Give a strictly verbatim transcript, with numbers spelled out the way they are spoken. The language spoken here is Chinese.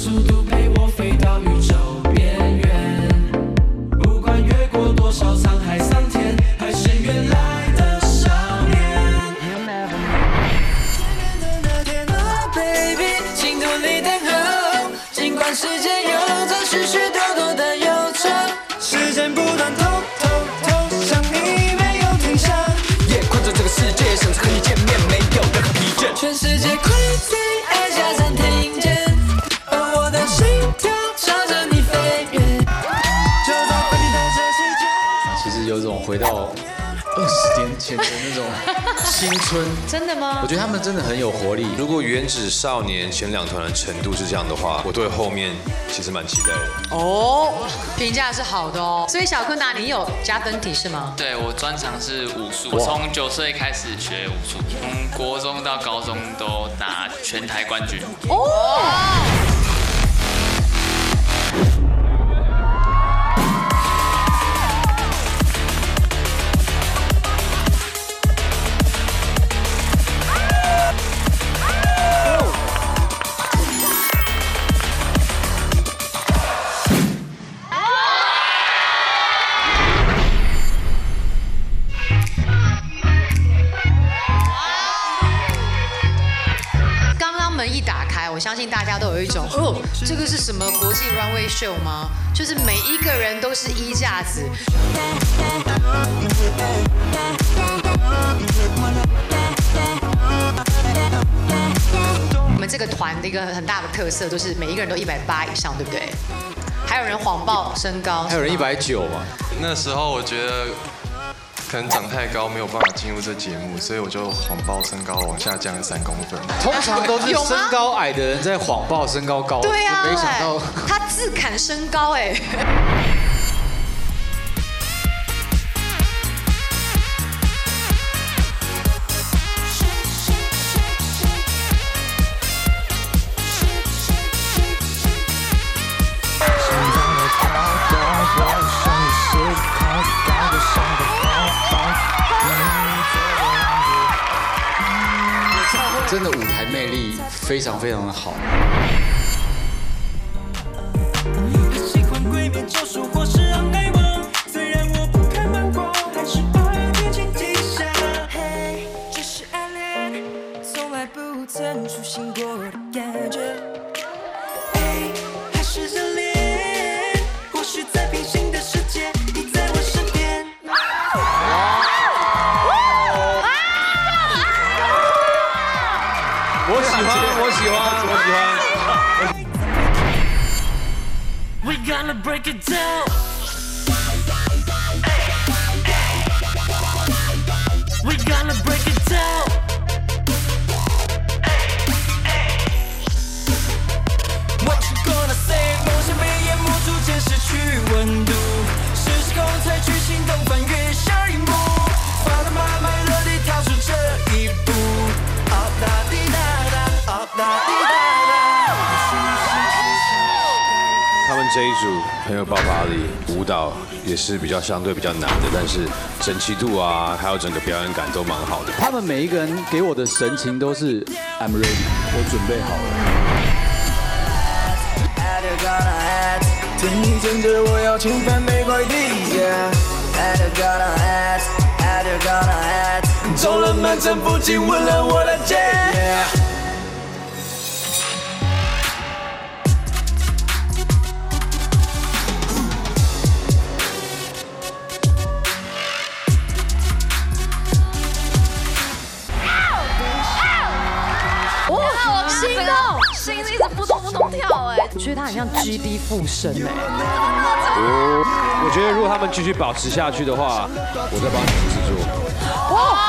速度陪我飞到宇宙边缘，不管越过多少沧海桑田，还是原来的少年。见面的那天，Oh baby， 请努力等候，尽管世界有着许许多多的忧愁，时间不断偷偷偷，想你没有停下，也困在这个世界，甚至和你见面没有任何疲倦，全世界 crazy。按下暂停键，而我的心跳朝着你飞跃，就在分离的这世界。 其实有种回到二十年前的那种青春。 真的吗？ 我觉得他们真的很有活力。 如果原子少年前两团的程度是这样的话，我对后面其实蛮期待的。 哦，评价是好的哦。所以小坤达，你有加分题是吗？ 对，我专长是武术，我从九岁开始学武术，从国中到高中都拿全台冠军。 哦。一打开，我相信大家都有一种哦，这个是什么国际 runway show 吗？就是每一个人都是衣架子。我们这个团的一个很大的特色，就是每一个人都一百八以上，对不对？还有人谎报身高， 还有人一百九嘛？ 那时候我觉得。可能长太高没有办法进入这节目，所以我就谎报身高往下降了三公分。 通常都是身高矮的人在谎报身高高。 对啊， 没想到他自砍身高哎。 真的舞台魅力非常非常的好。 喜欢鬼面救赎或是昂盖王，虽然我不看漫画，还是偶尔剧情记下。嘿，这是暗恋，从来不曾出现过的感觉。哎，还是热恋，或许在平行的世界，你在我身边。 我喜欢，我喜欢，我喜欢。 We gonna break it down. We gonna break it down. What you gonna say？ 梦想被淹没，逐渐失去温度，是时候采取行动，翻越下一幕，把它慢慢热地跳出这一步。Up da di da da, up da di da da。 他们这一组很有爆发力，舞蹈也是比较相对比较难的，但是整齐度啊，还有整个表演感都蛮好的。 他们每一个人给我的神情都是 I'm ready， 我准备好了。 天意真着我要侵犯每块地，走了满城风景，吻了我的肩。 哇，心动， 心一直扑通扑通跳哎， 我觉得他很像 G D 附身哎。 我我觉得如果他们继续保持下去的话，我再帮你们制作。 哇！